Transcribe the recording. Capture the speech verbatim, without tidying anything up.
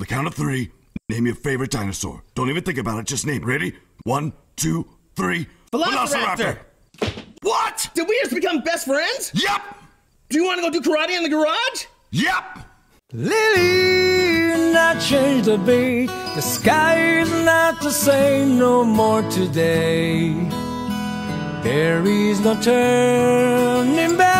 the count of three, name your favorite dinosaur. Don't even think about it, just name it. Ready? One, two, three. Velociraptor! What? Did we just become best friends? Yep! Do you want to go do karate in the garage? Yep! Lily, and I changed the beat. The sky is not the same no more today. There is no turning back.